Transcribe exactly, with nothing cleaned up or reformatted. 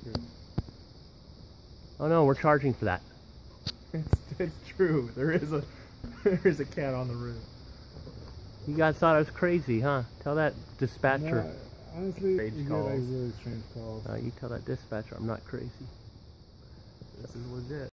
Good. Oh no, we're charging for that. It's, it's true. There is a there is a cat on the roof. You guys thought I was crazy, huh? Tell that dispatcher. No, honestly, Strange you get calls. like really strange calls. Uh, you tell that dispatcher I'm not crazy. This is legit.